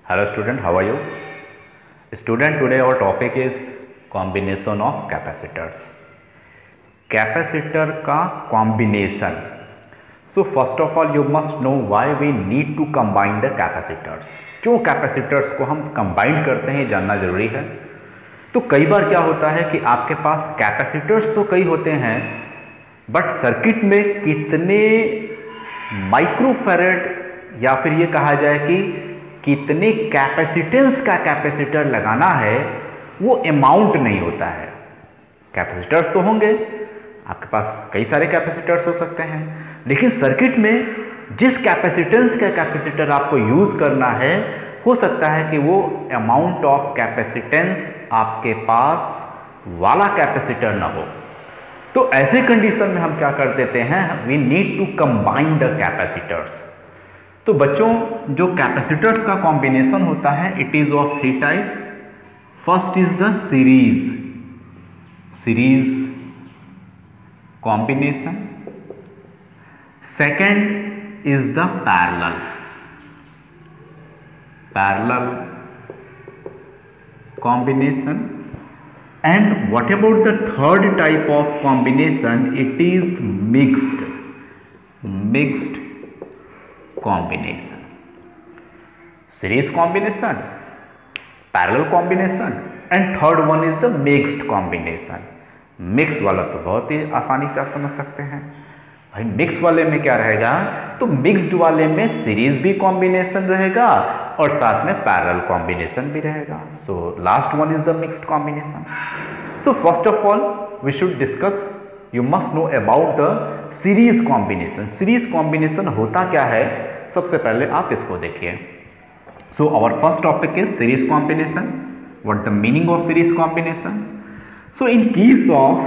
Hello student, how are you? Student, today our topic is combination of capacitors. Capacitor का combination. So first of all you must know why we need to combine the capacitors. क्यों capacitors को हम combine करते हैं ये जानना जरूरी है। तो कई बार क्या होता है कि आपके पास capacitors तो कई होते हैं बट सर्किट में कितने माइक्रोफैरड या फिर ये कहा जाए कि कितने कैपेसिटेंस का कैपेसिटर लगाना है वो अमाउंट नहीं होता है। कैपेसिटर्स तो होंगे, आपके पास कई सारे कैपेसिटर्स हो सकते हैं, लेकिन सर्किट में जिस कैपेसिटेंस का कैपेसिटर आपको यूज करना है हो सकता है कि वो अमाउंट ऑफ कैपेसिटेंस आपके पास वाला कैपेसिटर ना हो। तो ऐसे कंडीशन में हम क्या कर देते हैं, we need to combine the capacitors. तो बच्चों जो कैपेसिटर्स का कॉम्बिनेशन होता है it is of three types. First is the series combination, second is the parallel combination, and what about the third type of combination, it is mixed combination. Series combination, parallel combination and third one is the mixed combination. Mix वाला तो बहुत ही आसानी से आप समझ सकते हैं भाई। मिक्स वाले में क्या रहेगा, तो मिक्स्ड वाले में सीरीज भी कॉम्बिनेशन रहेगा और साथ में पैरेलल कॉम्बिनेशन भी रहेगा। So last one is the mixed combination. So first of all we should discuss, you must know about the series combination. Series combination होता क्या है, सबसे पहले आप इसको देखिए। So our first topic is series combination. What the meaning of series combination? So in case of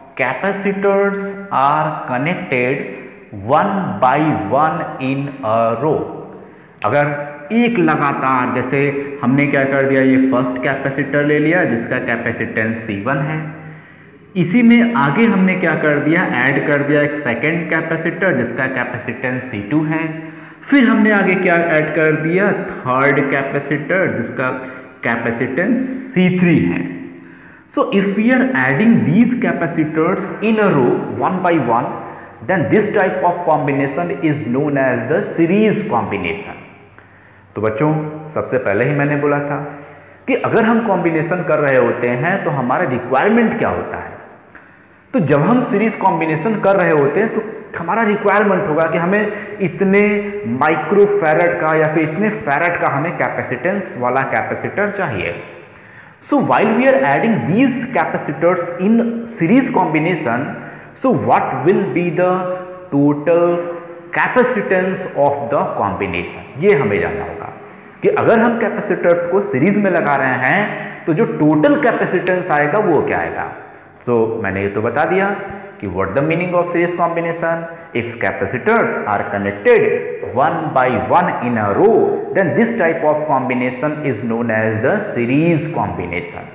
capacitors are connected one by one in a row. अगर एक लगातार, जैसे हमने क्या कर दिया, ये फर्स्ट कैपेसिटर ले लिया जिसका कैपेसिटेंस C1 है, इसी में आगे हमने क्या कर दिया, ऐड कर दिया एक सेकेंड कैपेसिटर जिसका कैपेसिटेंस C2 है, फिर हमने आगे क्या ऐड कर दिया, थर्ड कैपेसिटर जिसका कैपेसिटेंस C3 है। So if we are adding these capacitors in a row one by one, then this type of combination is known as the series combination. तो बच्चों सबसे पहले ही मैंने बोला था कि अगर हम कॉम्बिनेशन कर रहे होते हैं तो हमारा रिक्वायरमेंट क्या होता है। तो जब हम सीरीज कॉम्बिनेशन कर रहे होते हैं तो हमारा रिक्वायरमेंट होगा कि हमें इतने माइक्रोफैरड का या फिर इतने फैरड का हमें कैपेसिटेंस वाला कैपेसिटर चाहिए। So while we are adding these capacitors in series combination, so what will be the total capacitance of the combination, ये हमें जानना होगा कि अगर हम कैपेसिटर्स को सीरीज में लगा रहे हैं तो जो टोटल कैपेसिटेंस आएगा वो क्या आएगा। तो मैंने ये तो बता दिया कि what the meaning of series combination, if capacitors are connected one by one in a row, then this type of combination is known as the series combination.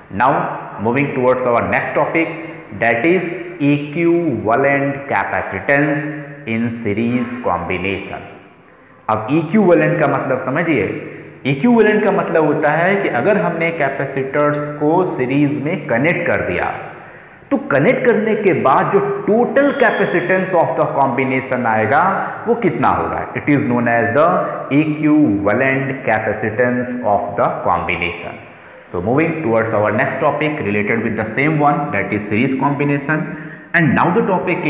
Now moving towards our next topic, that is equivalent capacitance in series combination. अब equivalent का मतलब समझिए। Equivalent का मतलब होता है कि अगर हमने कैपेसिटर्स को सीरीज में कनेक्ट कर दिया तो कनेक्ट करने के बाद जो total capacitance of the combination आएगा वो कितना होगा, it is known as the equivalent capacitance of the combination. So moving towards our next topic related with the same one, that is series combination, and now the topic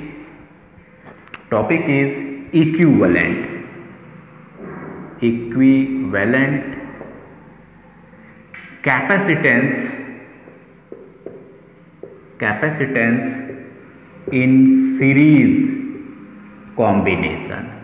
is equivalent capacitance in series combination.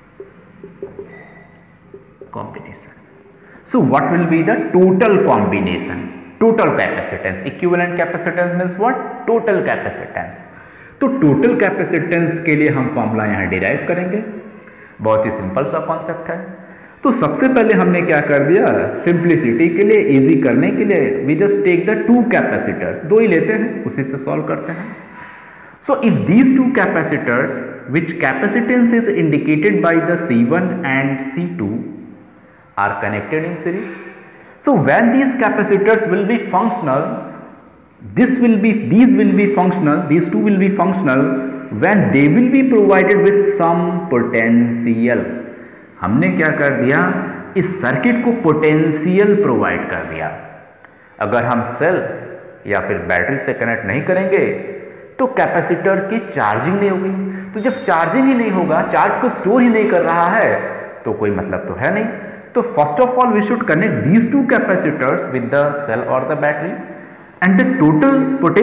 So what will be the total combination, total capacitance? Equivalent capacitance means what, total capacitance। तो total capacitance के लिए हम formula यहाँ derive करेंगे, बहुत ही simple सा concept है। तो सबसे पहले हमने क्या कर दिया, सिंप्लिसिटी के लिए, इजी करने के लिए, we just take the two capacitors, दो ही लेते हैं, उसी से सॉल्व करते हैं। So if these two capacitors which capacitance is indicated by the C1 and C2 are connected in series. So when these capacitors will be functional, these two will be functional when they will be provided with some potential. हमने क्या कर दिया, इस circuit को potential provide कर दिया। अगर हम सेल या फिर बैटरी से कनेक्ट नहीं करेंगे तो कैपेसिटर की चार्जिंग नहीं होगी। तो जब चार्जिंग ही नहीं होगा, चार्ज को स्टोर ही नहीं कर रहा है, तो कोई मतलब तो है नहीं। तो first of all we should connect these two capacitors with the cell और the battery and the total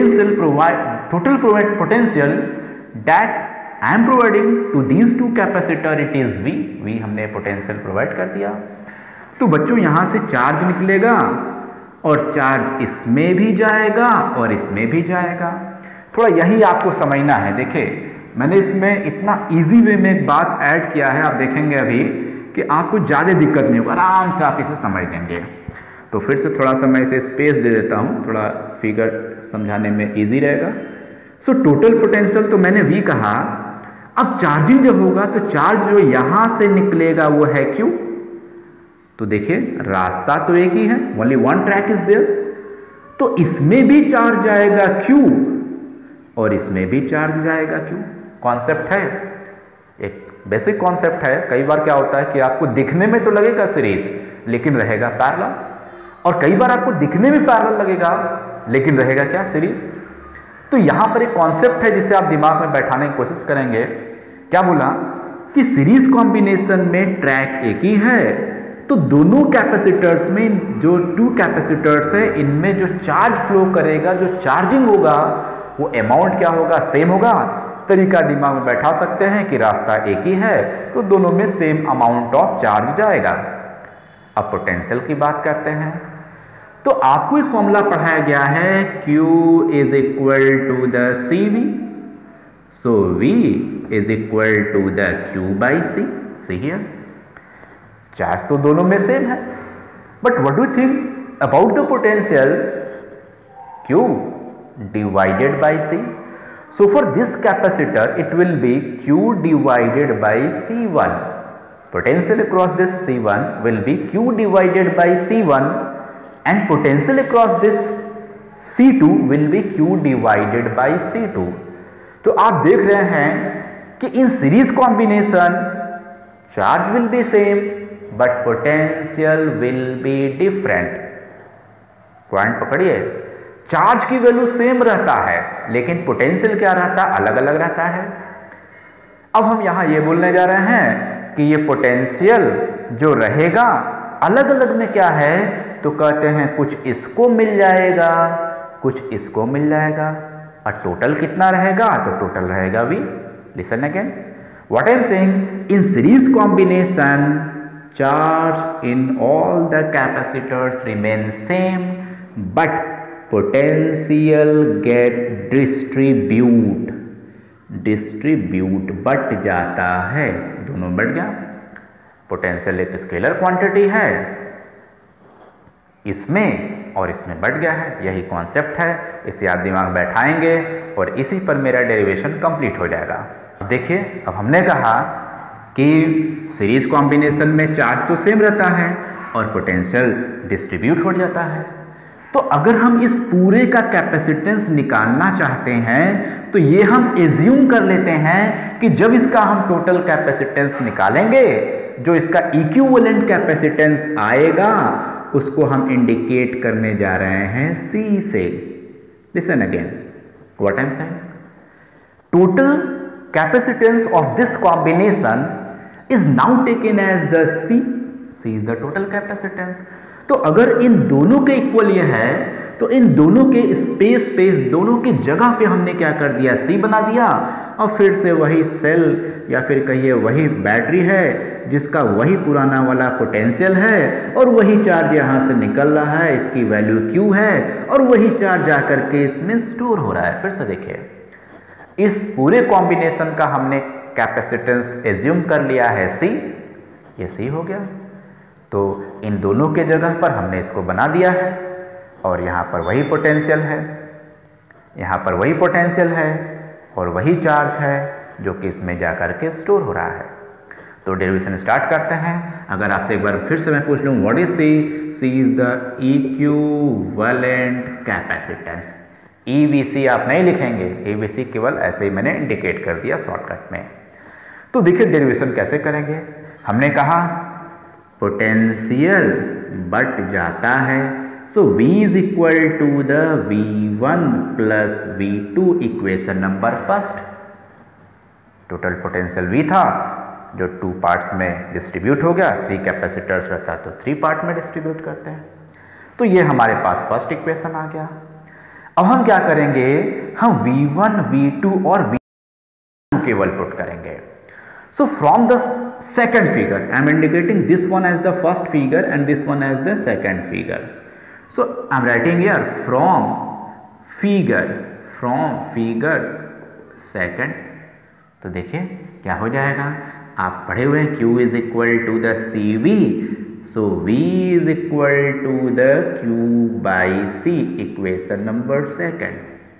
potential that I am providing to these two capacitor, it is we हमने पोटेंशियल प्रोवाइड कर दिया। तो बच्चों यहां से charge निकलेगा और चार्ज इसमें भी जाएगा और इसमें भी जाएगा। थोड़ा यही आपको समझना है। देखिए मैंने इसमें इतना इजी वे में एक बात ऐड किया है, आप देखेंगे अभी कि आपको ज़्यादा दिक्कत नहीं होगा, आराम से आप इसे समझ लेंगे। तो फिर से थोड़ा सा मैं इसे स्पेस दे देता हूँ, थोड़ा फिगर समझाने में इजी रहेगा। सो टोटल पोटेंशियल तो मैंने V कहा। अब चार्जिंग जब होगा तो चार्ज जो यहाँ से निकलेगा वो है Q। तो देखिए रास्ता तो एक ही है, only one track is there. तो इसमें भी चार्ज जाएगा Q और इसमें भी चार्ज जाएगा Q। कॉन्सेप्ट है, एक बेसिक कॉन्सेप्ट है। कई बार क्या होता है कि आपको दिखने में तो लगेगा सीरीज लेकिन रहेगा पैरेलल, और कई बार आपको दिखने में पैरेलल लगेगा लेकिन रहेगा क्या, सीरीज। तो यहां पर एक कॉन्सेप्ट है जिसे आप दिमाग में बैठाने की कोशिश करेंगे। क्या बोला कि सीरीज कॉम्बिनेशन में ट्रैक एक ही है, तो दोनों कैपेसिटर्स में जो टू कैपेसिटर्स है इनमें जो चार्ज फ्लो करेगा, जो चार्जिंग होगा, वो अमाउंट क्या होगा, सेम होगा। तरीका दिमाग में बैठा सकते हैं कि रास्ता एक ही है तो दोनों में सेम अमाउंट ऑफ चार्ज जाएगा। अब पोटेंशियल की बात करते हैं। तो आपको एक फॉर्मूला पढ़ाया गया है, Q is equal to the CV, so V is equal to the Q by C। See here, charge तो दोनों में सेम है, but what do think about the potential, Q divided by C. So for this capacitor it will be Q divided by C1. Potential across this C1 will be Q divided by C1 and potential across this C2 will be Q divided by C2. तो आप देख रहे हैं कि in series combination charge will be same but potential will be different. Point पकड़िए, charge की value same रहता है लेकिन पोटेंशियल क्या रहता है, अलग अलग रहता है। अब हम यहां ये बोलने जा रहे हैं कि ये पोटेंशियल जो रहेगा अलग अलग में क्या है, तो कहते हैं कुछ इसको मिल जाएगा, कुछ इसको मिल जाएगा, और टोटल कितना रहेगा, तो टोटल रहेगा V। Listen again what I am saying, in series combination charge in all the capacitors remain same but potential get distribute बढ़ जाता है, दोनों बढ़ गया। पोटेंशियल एक स्केलर क्वांटिटी है, इसमें और इसमें बढ़ गया है, यही कॉन्सेप्ट है। इसे आप दिमाग बैठाएंगे और इसी पर मेरा डेरिवेशन कंप्लीट हो जाएगा। देखिए अब हमने कहा कि सीरीज कॉम्बिनेशन में चार्ज तो सेम रहता है और पोटेंशियल डिस्ट्रीब्यूट हो जाता है। तो अगर हम इस पूरे का कैपेसिटेंस निकालना चाहते हैं तो ये हम एज्यूम कर लेते हैं कि जब इसका हम टोटल कैपेसिटेंस निकालेंगे, जो इसका इक्विवेलेंट कैपेसिटेंस आएगा उसको हम इंडिकेट करने जा रहे हैं C से। Listen again what I am saying, total capacitance of this combination is now taken as the C is the total capacitance. तो अगर इन दोनों के इक्वल ये है तो इन दोनों के स्पेस दोनों की जगह पे हमने क्या कर दिया, C बना दिया, और फिर से वही सेल या फिर कहिए वही बैटरी है जिसका वही पुराना वाला पोटेंशियल है और वही चार्ज यहाँ से निकल रहा है, इसकी वैल्यू Q है और वही चार्ज जाकर के इसमें स्टोर हो रहा है। फिर से देखिए, इस पूरे कॉम्बिनेशन का हमने कैपेसिटेंस एज्यूम कर लिया है C, ये C हो गया। तो इन दोनों के जगह पर हमने इसको बना दिया है और यहाँ पर वही पोटेंशियल है, यहाँ पर वही पोटेंशियल है और वही चार्ज है जो कि इसमें जाकर के स्टोर हो रहा है। तो डेरिवेशन स्टार्ट करते हैं। अगर आपसे एक बार फिर से मैं पूछ लूँ what is C, C is the equivalent capacitance. ईवीसी आप नहीं लिखेंगे, ईवीसी केवल ऐसे ही मैंने इंडिकेट कर दिया शॉर्टकट में। तो देखिए डेरिवेशन कैसे करेंगे। हमने कहा पोटेंशियल बढ़ जाता है, so V is equal to the V1 plus V2 equation number first. Total potential V था जो 2 पार्ट्स में डिस्ट्रीब्यूट हो गया, 3 कैपेसिटर्स रहता तो 3 पार्ट में डिस्ट्रीब्यूट करते हैं। तो ये हमारे पास फर्स्ट इक्वेशन आ गया। अब हम क्या करेंगे, हम V1, V2 और V2 केवल पुट करेंगे। So from the second figure, I am indicating this one as the first figure and this one as the second figure. So I am writing here from figure second. तो देखिए क्या हो जाएगा, आप पढ़े हुए हैं Q is equal to the CV. So V is equal to the Q by C, equation number second.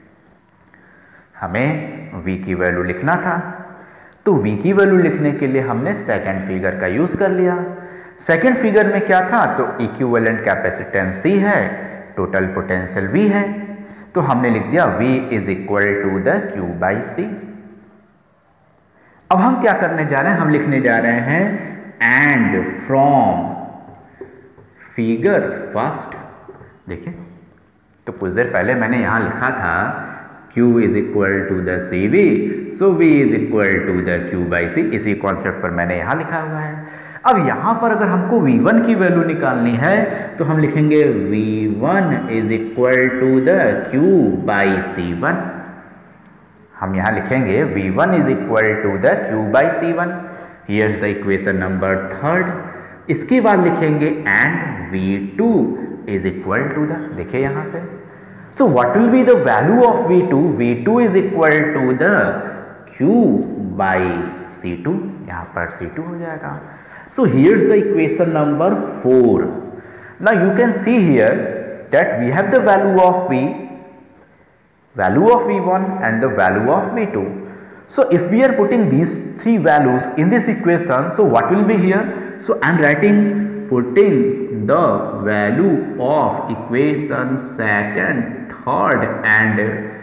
हमें V की वैल्यू लिखना था, तो V की वैल्यू लिखने के लिए हमने सेकंड फिगर का यूज कर लिया। सेकंड फिगर में क्या था, तो इक्विवेलेंट कैपेसिटेंस C है, टोटल पोटेंशियल V है, तो हमने लिख दिया V is equal to the Q by C। अब हम क्या करने जा रहे हैं, हम लिखने जा रहे हैं एंड फ्रॉम फिगर फर्स्ट। देखिए तो कुछ देर पहले मैंने यहां लिखा था Q is equal to the CV, so V is equal to the Q by C। इसी कॉन्सेप्ट पर मैंने यहां लिखा हुआ है। अब यहां पर अगर हमको V1 की वैल्यू निकालनी है तो हम लिखेंगे V1 is equal to the Q by C1। हम यहां लिखेंगे V1 is equal to the Q by C1। Here is the equation number third. इसके बाद लिखेंगे and V2 is equal to the, देखिए यहां से, so what will be the value of V2? V2 is equal to the Q by C2, यहाँ पर C2 हो जाएगा। So here's the equation number 4. Now you can see here that we have the value of V, value of V1 and the value of V2. So if we are putting these 3 values in this equation, so what will be here? So I am writing putting the value of equation second, third and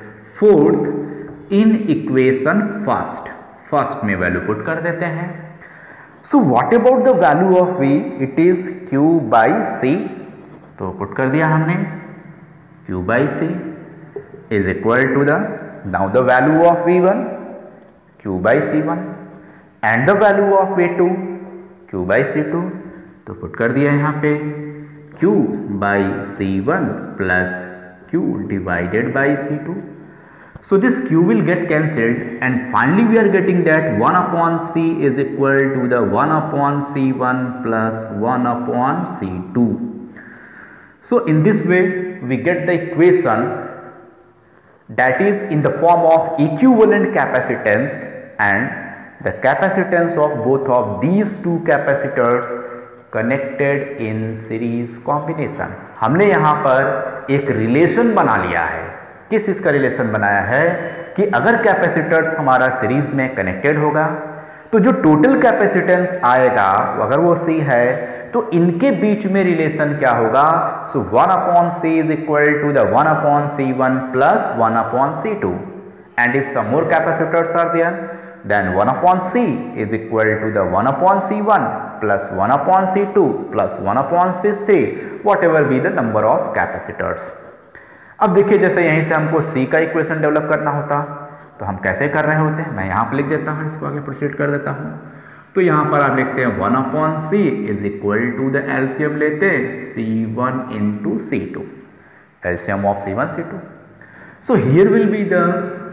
fourth in equation first में value put कर देते हैं। So what about the value of V, it is Q by C। तो put कर दिया हमने Q by C is equal to the, now the value of V1 Q by C1 and the value of V2 Q by C2। तो put कर दिया यहाँ पे Q by C1 plus Q divided by C2. So this Q will get cancelled and finally we are getting that 1 upon C is equal to the 1 upon C1 plus 1 upon C2. So in this way we get the equation that is in the form of equivalent capacitance, and the capacitance of both of these two capacitors connected in series combination. हमने यहां पर एक relation बना लिया है। किस चीज का रिलेशन बनाया है कि अगर कैपेसिटर्स हमारा सीरीज में कनेक्टेड होगा तो जो टोटल कैपेसिटेंस आएगा अगर वो C है तो इनके बीच में रिलेशन क्या होगा, so 1 upon C is equal to the 1 upon C1 plus 1 upon C2, and if some more capacitors are there then 1 upon C is equal to the 1 upon C1 plus 1 upon C2 plus 1 upon C3, whatever be the number of capacitors. अब देखिए जैसे यहीं से हमको C का equation develop करना होता तो हम कैसे कर रहे होते हैं, मैं यहाँ पर लिख देता हूँ, इसको आगे प्रोसीड कर देता हूँ। तो यहाँ पर आप लिखते हैं 1 upon C is equal to the LCM लेते C1 into C2, LCM of C1 C2. So here will be the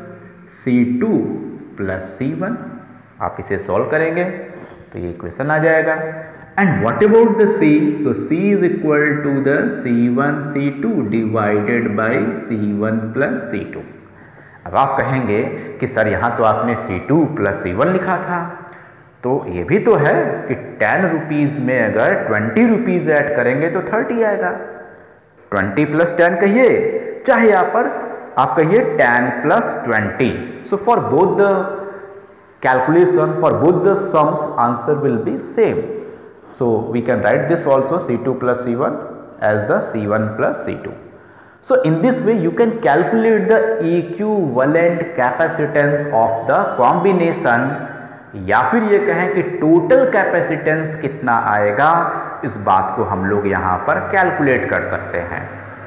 C2 plus C1। आप इसे सॉल्व करेंगे तो ये इक्वेशन आ जाएगा। And what about the C, so C is equal to the C1 C2 divided by C1 plus C2। अब आप कहेंगे कि सर यहाँ तो आपने C2 प्लस C1 लिखा था, तो ये भी तो है कि 10 रुपीज़ में अगर 20 रुपीज़ ऐड करेंगे तो 30 आएगा। 20 प्लस 10 कहिए, चाहे यहाँ पर आप कहिए 10 plus 20। So for both the calculation for both the sums, answer will be same. So we can write this also C2 plus C1 as the C1 plus C2. So in this way you can calculate the equivalent capacitance of the combination, या फिर ये कहें कि total capacitance कितना आएगा, इस बात को हम लोग यहां पर कैलकुलेट कर सकते हैं,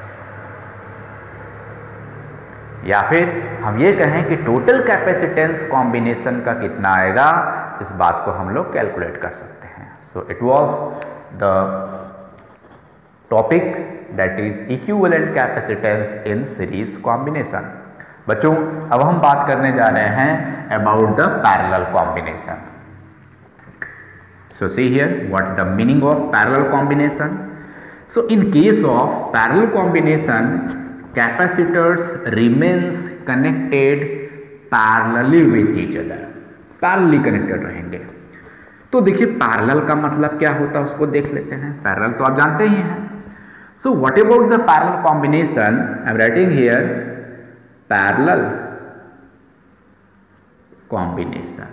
या फिर हम ये कहें कि टोटल कैपेसिटेंस कॉम्बिनेशन का कितना आएगा, इस बात को हम लोग कैलकुलेट कर सकते हैं. So it was the topic that is equivalent capacitance in series combination. बच्चों अब हम बात करने जा रहे हैं about the parallel combination. So see here what the meaning of parallel combination. So in case of parallel combination, capacitors remains connected parallelly with each other, parallelly connected रहेंगे. तो देखिए पैरेलल का मतलब क्या होता है उसको देख लेते हैं. पैरेलल तो आप जानते ही हैं. So what about the parallel combination, I am writing here parallel combination.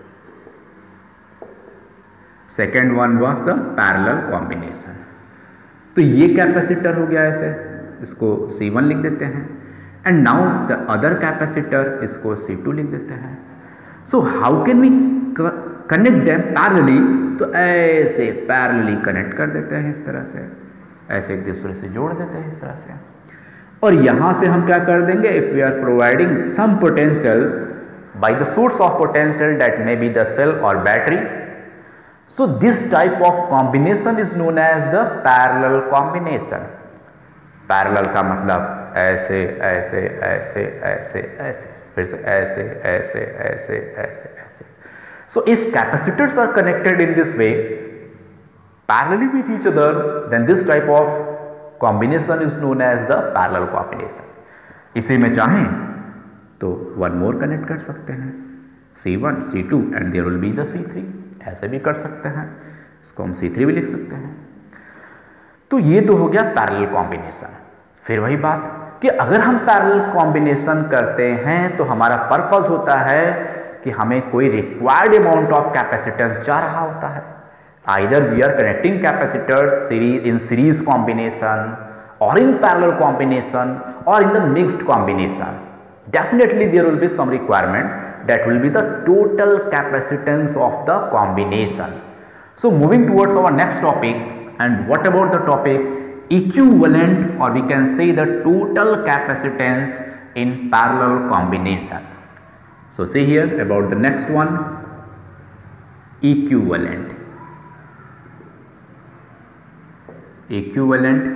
Second one was the parallel combination. तो ये कैपेसिटर हो गया, ऐसे इसको C1 लिख देते हैं, and now the other capacitor इसको C2 लिख देते हैं. So how can we connect them parallelly, तो ऐसे पैरेलली कनेक्ट कर देते हैं इस तरह से, ऐसे एक दूसरे से जोड़ देते हैं इस तरह से. और यहां से हम क्या कर देंगे, if we are providing some potential by the source of potential that may be the cell और battery, so this type of combination is known as the parallel combination. Parallel का मतलब ऐसे ऐसे ऐसे ऐसे ऐसे, फिर से ऐसे ऐसे ऐसे ऐसे ऐसे. So if capacitors are connected in this way parallelly with each other, then this type of combination is known as the parallel combination. इसी में चाहें तो वन मोर कनेक्ट कर सकते हैं, C1 C2 and there will be the C3, ऐसे भी कर सकते हैं, इसको हम C3 भी लिख सकते हैं. तो ये तो हो गया पैरेलल कॉम्बिनेशन. फिर वही बात कि अगर हम पैरेलल कॉम्बिनेशन करते हैं तो हमारा पर्पस होता है कि हमें कोई रिक्वायर्ड अमाउंट ऑफ कैपेसिटेंस जा रहा होता है. Either we are connecting capacitors in series combination और इन पैरेलल कॉम्बिनेशन और in the mixed combination, definitely there will be some requirement that will be the total capacitance of the combination. So moving towards our next topic, and what about the topic equivalent, or we can say the total capacitance in parallel combination. So see here about the next one, equivalent. Equivalent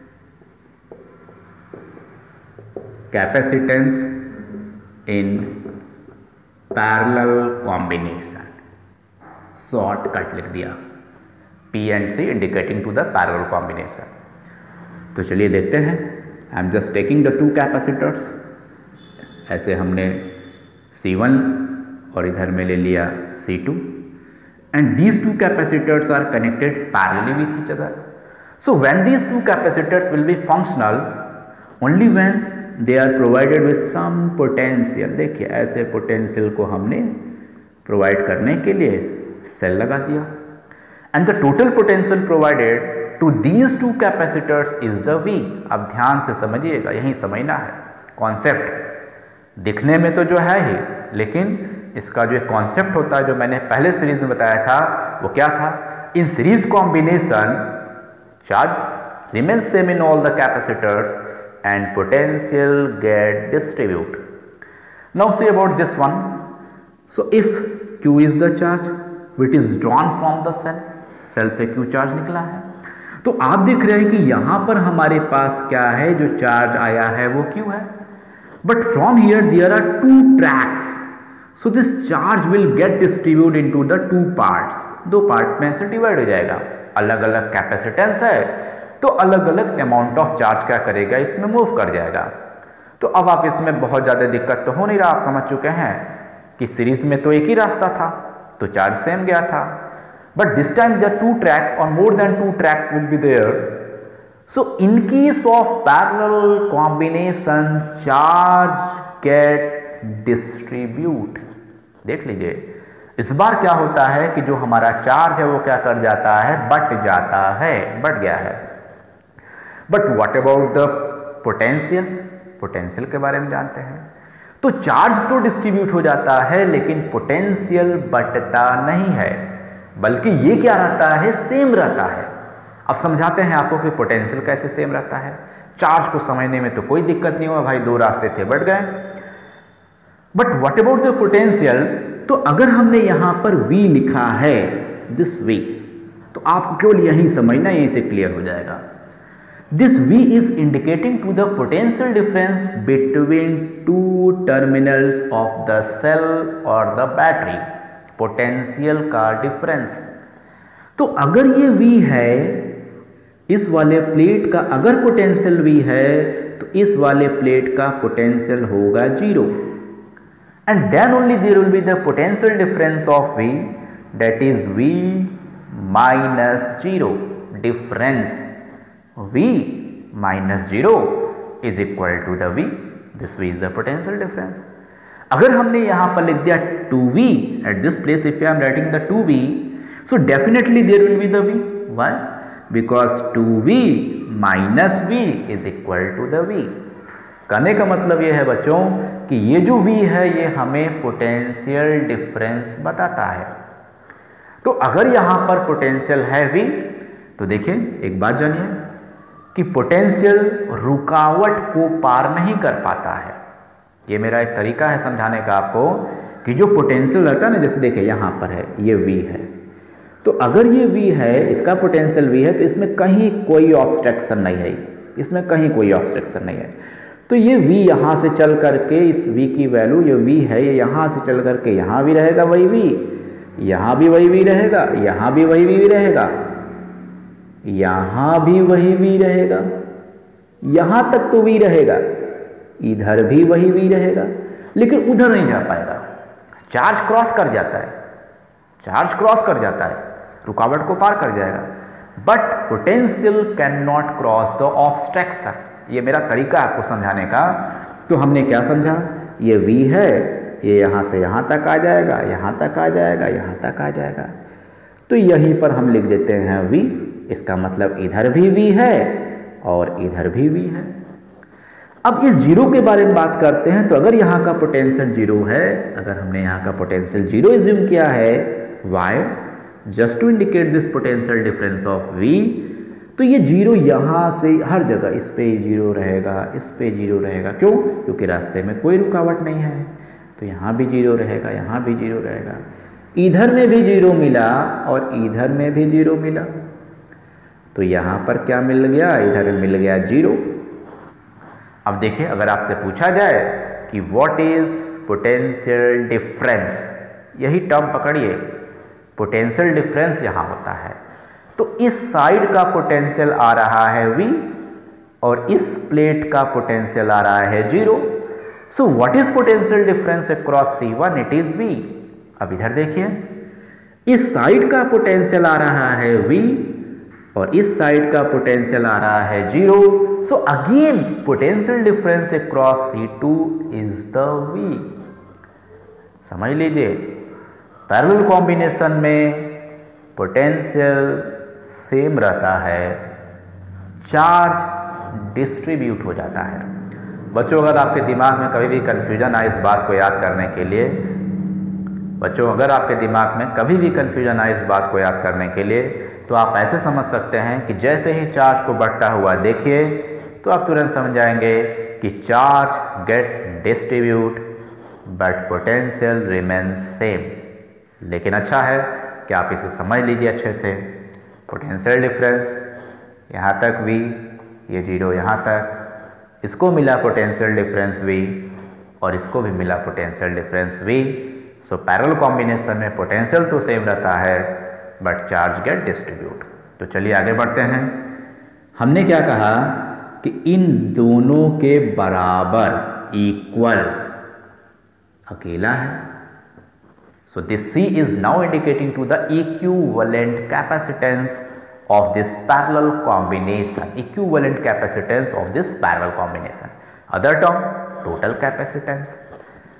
capacitance in parallel combination. Shortcut लिख दिया, P and C indicating to the parallel combination. तो चलिए देखते हैं. I am just taking the two capacitors, ऐसे हमने C1 और इधर में ले लिया C2, and these two capacitors are connected parallelly with each other. So when these two capacitors will be functional only when they are provided with some potential. देखिए ऐसे potential को हमने प्रोवाइड करने के लिए सेल लगा दिया, and the total potential provided to these two capacitors is the V. अब ध्यान से समझिएगा, यही समझना है कॉन्सेप्ट. दिखने में तो जो है ही, लेकिन इसका जो एक कॉन्सेप्ट होता है जो मैंने पहले सीरीज में बताया था, वो क्या था, in series combination charge remains same in all the capacitors and potential get distribute. Now see about this one. So if Q is the charge which is drawn from the cell, cell से Q charge निकला है, तो आप देख रहे हैं कि यहां पर हमारे पास क्या है, जो चार्ज आया है वो Q है. But from here there are two tracks, so this charge will get distribute into the two parts. दो पार्ट में से डिवाइड हो जाएगा. अलग अलग कैपेसिटेंस है तो अलग अलग अमाउंट ऑफ चार्ज क्या करेगा, इसमें मूव कर जाएगा. तो अब आप इसमें बहुत ज़्यादा दिक्कत तो हो नहीं रहा, आप समझ चुके हैं कि सीरीज में तो एक ही रास्ता था तो चार्ज सेम गया था. But this time the two tracks और more than two tracks will be there. So in case of parallel combination charge get distribute. देख लीजिए, इस बार क्या होता है कि जो हमारा चार्ज है वो क्या कर जाता है, बट जाता है, बढ़ गया है। But what about the potential, potential के बारे में जानते हैं। तो चार्ज तो डिस्ट्रीब्यूट हो जाता है लेकिन पोटेंशियल बटता नहीं है, बल्कि ये क्या रहता है, सेम रहता है। अब समझाते हैं आपको कि पोटेंशियल कैसे सेम रहता है। चार्ज को समझने में तो कोई दिक्कत नहीं हुआ भाई, दो रास्ते थे, बढ़ गए। But what about the potential, तो अगर हमने यहां पर V लिखा है, दिस V, तो आपको केवल यही समझना, यहीं से क्लियर हो जाएगा। This V is indicating to the potential difference between two terminals of the cell और द बैटरी, पोटेंशियल का डिफरेंस। तो अगर ये V है, इस वाले प्लेट का अगर पोटेंशियल V है, तो इस वाले प्लेट का पोटेंशियल होगा 0, and then only there will be the potential difference of V, that is V minus 0, difference V minus 0 is equal to the V, this V is the potential difference. अगर हमने यहां पर लिख दिया 2V at this place, if I am writing the 2V, so definitely there will be the V. Why? Because 2V minus V is equal to the V. कहने का मतलब ये है बच्चों कि ये जो V है ये हमें पोटेंशियल डिफरेंस बताता है। तो अगर यहां पर पोटेंशियल है V, तो देखिए एक बात जानिए कि पोटेंशियल रुकावट को पार नहीं कर पाता है। ये मेरा एक तरीका है समझाने का आपको कि जो पोटेंशियल रहता है ना, जैसे देखिए यहां पर है, ये V है, तो अगर ये V है, इसका पोटेंशियल V है, तो इसमें कहीं कोई ऑब्स्ट्रक्शन नहीं है, इसमें कहीं कोई ऑब्स्ट्रक्शन नहीं है। तो ये V यहाँ से चल करके, इस V की वैल्यू, ये V है, ये यहाँ से चल करके यहाँ भी रहेगा वही V, यहाँ भी वही V रहेगा, यहाँ भी वही V रहेगा, यहाँ भी वही V रहेगा, यहाँ तक तो V रहेगा, इधर भी वही V रहेगा, लेकिन उधर नहीं जा पाएगा। चार्ज क्रॉस कर जाता है, चार्ज क्रॉस कर जाता है, रुकावट को पार कर जाएगा, but potential can not cross the obstruction. ये मेरा तरीका है आपको समझाने का। तो हमने क्या समझा, ये V है, ये यहाँ से यहाँ तक आ जाएगा, यहाँ तक आ जाएगा, यहाँ तक आ जाएगा, तो यहीं पर हम लिख देते हैं V। इसका मतलब इधर भी V है और इधर भी V है। अब इस जीरो के बारे में बात करते हैं। तो अगर यहाँ का पोटेंशियल 0 है, अगर हमने यहाँ का पोटेंशियल 0 एज्यूम किया है, why, just to indicate this potential difference of V, तो ये 0 यहाँ से हर जगह, इस पे 0 रहेगा, इस पे 0 रहेगा। क्यों? क्योंकि रास्ते में कोई रुकावट नहीं है, तो यहाँ भी 0 रहेगा, यहाँ भी 0 रहेगा, इधर में भी 0 मिला और इधर में भी 0 मिला, तो यहाँ पर क्या मिल गया, इधर मिल गया 0। अब देखिए, अगर आपसे पूछा जाए कि व्हाट इज पोटेंशियल डिफरेंस, यही टर्म पकड़िए, पोटेंशियल डिफरेंस यहाँ होता है। तो इस साइड का पोटेंशियल आ रहा है V और इस प्लेट का पोटेंशियल आ रहा है 0। So what is potential difference across C1? It is V। अब इधर देखिए, इस साइड का पोटेंशियल आ रहा है V और इस साइड का पोटेंशियल आ रहा है 0। So again potential difference across C2 is the V। समझ लीजिए, पैरेलल कॉम्बिनेशन में पोटेंशियल सेम रहता है, चार्ज डिस्ट्रीब्यूट हो जाता है। बच्चों, अगर आपके दिमाग में कभी भी कंफ्यूजन आए इस बात को याद करने के लिए, बच्चों अगर आपके दिमाग में कभी भी कंफ्यूजन आए इस बात को याद करने के लिए, तो आप ऐसे समझ सकते हैं कि जैसे ही चार्ज को बढ़ता हुआ देखिए तो आप तुरंत समझ जाएंगे कि charge get distribute but potential remain same. लेकिन अच्छा है कि आप इसे समझ लीजिए अच्छे से। पोटेंशियल डिफरेंस यहाँ तक V, ये 0 यहाँ तक, इसको मिला पोटेंशियल डिफरेंस V और इसको भी मिला potential difference V। So parallel combination में पोटेंशियल तो सेम रहता है बट चार्ज गेट डिस्ट्रीब्यूट। तो चलिए आगे बढ़ते हैं। हमने क्या कहा कि इन दोनों के बराबर, इक्वल, अकेला है। So this C is now indicating to the equivalent capacitance of this parallel combination, equivalent capacitance of this parallel combination. Other term, total capacitance.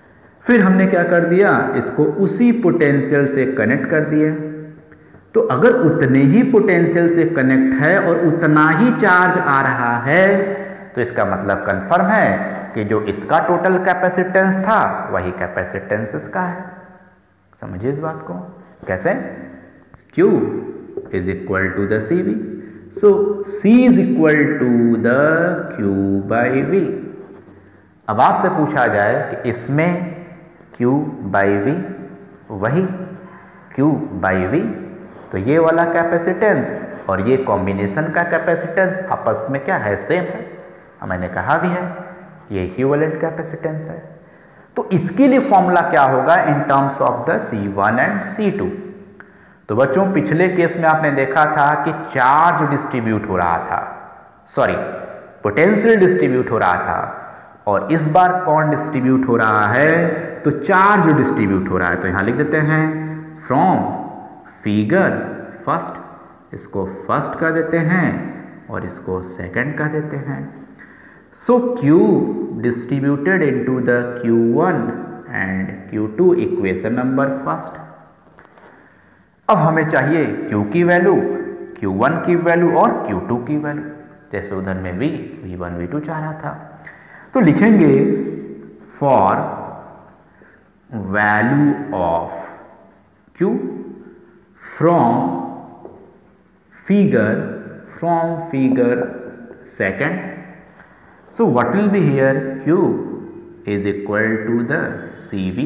फिर हमने क्या कर दिया, इसको उसी पोटेंशियल से कनेक्ट कर दिया। तो अगर उतने ही पोटेंशियल से कनेक्ट है और उतना ही चार्ज आ रहा है तो इसका मतलब कंफर्म है कि जो इसका टोटल कैपेसिटेंस था वही कैपेसिटेंस इसका है। समझिए इस बात को कैसे, Q is equal to the C V, so C is equal to the Q by V। अब आपसे पूछा जाए कि इसमें Q बाई V वही Q बाई V, तो ये वाला कैपेसिटेंस और ये कॉम्बिनेशन का कैपेसिटेंस आपस में क्या है, सेम है। मैंने कहा भी है ये इक्विवेलेंट कैपेसिटेंस है। तो इसके लिए फॉर्मूला क्या होगा in terms of the C1 and C2। तो बच्चों पिछले केस में आपने देखा था कि चार्ज डिस्ट्रीब्यूट हो रहा था, सॉरी पोटेंशियल डिस्ट्रीब्यूट हो रहा था, और इस बार कौन डिस्ट्रीब्यूट हो रहा है, तो चार्ज डिस्ट्रीब्यूट हो रहा है। तो यहां लिख देते हैं फ्रॉम फिगर फर्स्ट, इसको फर्स्ट का देते हैं और इसको सेकंड का देते हैं। So Q distributed into the Q1 and Q2 equation number first. अब हमें चाहिए Q की वैल्यू, Q1 की वैल्यू और Q2 की वैल्यू, जैसे उधर में V1 V2 चाह रहा था। तो लिखेंगे for value of Q from figure second. So what will be here, Q is equal to the CV.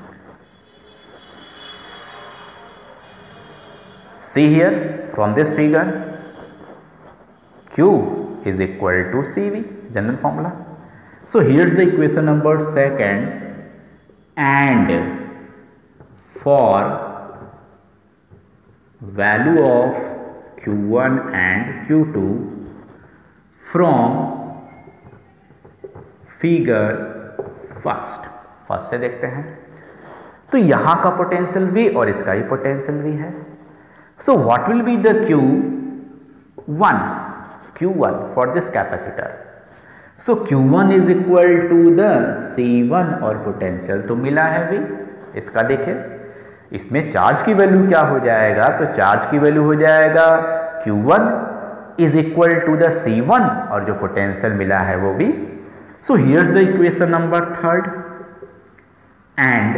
See here from this figure Q is equal to CV, general formula. So here's the equation number second, and for value of Q1 and Q2 from figure first से देखते हैं। तो यहां का potential V और इसका ही potential V है। So what will be the Q1 for this capacitor. So Q1 is equal to the C1 और पोटेंशियल तो मिला है V। इसका देखिए, इसमें चार्ज की वैल्यू क्या हो जाएगा, तो चार्ज की वैल्यू हो जाएगा Q1 is equal to the C1 और जो पोटेंशियल मिला है वो V। So here's the equation number third, and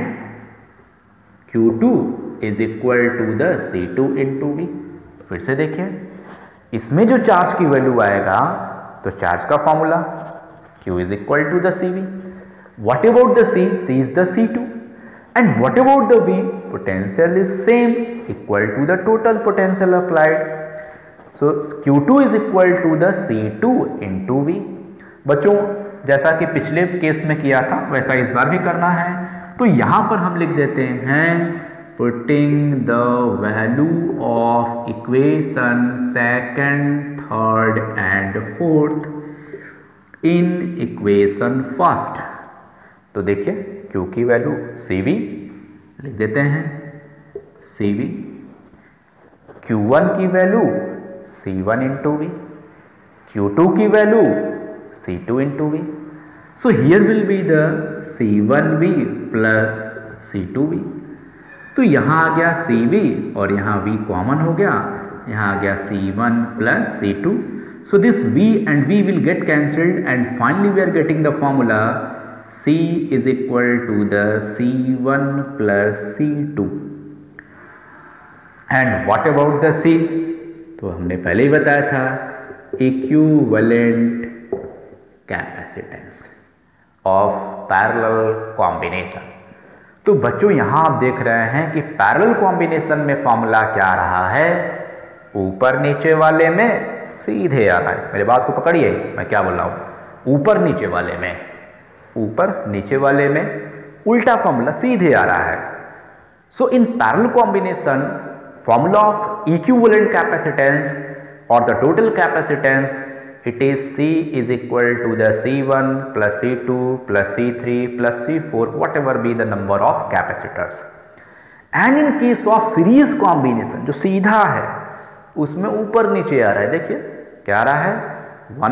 Q2 is equal to the C2 into V। फिर से देखिए, इसमें जो चार्ज की वैल्यू आएगा तो चार्ज का formula Q is equal to the CV। What about the C, C is the C2, and what about the V, potential is same, equal to the total potential applied. So Q2 is equal to the C2 into V। बच्चों जैसा कि पिछले case में किया था वैसा इस बार भी करना है। तो यहां पर हम लिख देते हैं putting the value of equation second, third and fourth in equation first. तो देखिए Q की वैल्यू CV लिख देते हैं CV, Q1 की value C1 into V, Q2 की value C2 into V। So here will be the C1V plus C2V। तो यहां आ गया CV और यहां V कॉमन हो गया, यहां आ गया C1 plus C2। So this V and V will get cancelled and finally we are getting the formula C is equal to the C1 plus C2। and what about the C, तो हमने पहले ही बताया था equivalent capacitance of parallel combination. तो बच्चों यहां आप देख रहे हैं कि पैरेलल कॉम्बिनेशन में फॉर्मूला क्या रहा है, ऊपर नीचे वाले में सीधे आ रहा है। मेरे बात को पकड़िए, मैं क्या बोल रहा हूं, ऊपर नीचे वाले में उल्टा फॉर्मूला सीधे आ रहा है। So in parallel combination formula of equivalent capacitance और the total capacitance, it is C is equal to the C1 plus C2 plus C3 plus C4 whatever be the number of capacitors। And in case of series combination जो सीधा है उसमें ऊपर नीचे आ रहा है, देखिए क्या आ रहा है,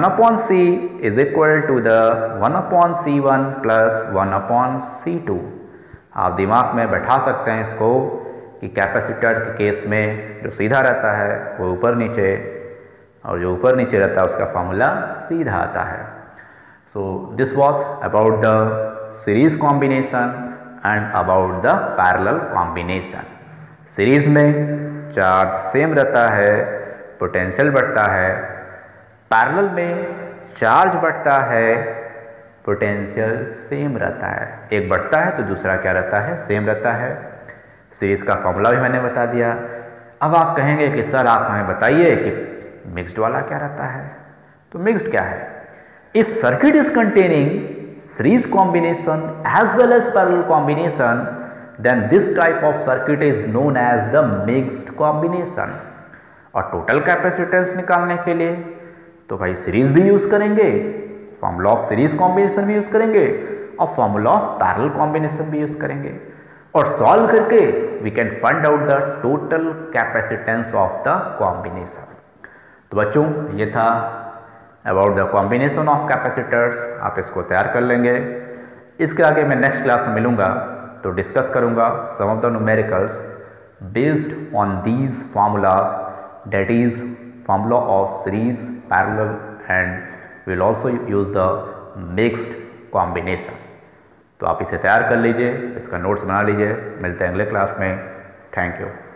1/C is equal to the 1/C1 plus 1/C2। आप दिमाग में बैठा सकते हैं इसको कि कैपेसिटर के केस में जो सीधा रहता है वो ऊपर नीचे, और जो ऊपर नीचे रहता है उसका फॉर्मूला सीधा आता है। So this was about the series combination and about the parallel combination. Series में चार्ज सेम रहता है, पोटेंशियल बढ़ता है। पैरेलल में चार्ज बढ़ता है, पोटेंशियल सेम रहता है। एक बढ़ता है तो दूसरा क्या रहता है, सेम रहता है। सीरीज का फॉर्मूला भी मैंने बता दिया। अब आप कहेंगे कि सर आप हमें बताइए कि मिक्स्ड वाला क्या रहता है। तो मिक्स्ड क्या है? If circuit is containing series combination as well as parallel combination, then this type of circuit is known as the mixed combination। और टोटल कैपेसिटेंस निकालने के लिए तो भाई सीरीज भी यूज करेंगे, फॉर्मूला ऑफ सीरीज कॉम्बिनेशन भी यूज करेंगे और फॉर्मूला ऑफ पैरेलल कॉम्बिनेशन भी यूज करेंगे, और सॉल्व करके we can find out the total capacitance of the combination. तो बच्चों ये था about the combination of capacitors. आप इसको तैयार कर लेंगे। इसके आगे मैं नेक्स्ट क्लास में मिलूंगा तो डिस्कस करूंगा some of the numericals based on these formulas, that is formula of series, parallel and will also use the mixed combination. तो आप इसे तैयार कर लीजिए, इसका नोट्स बना लीजिए। मिलते हैं अगले क्लास में। Thank you.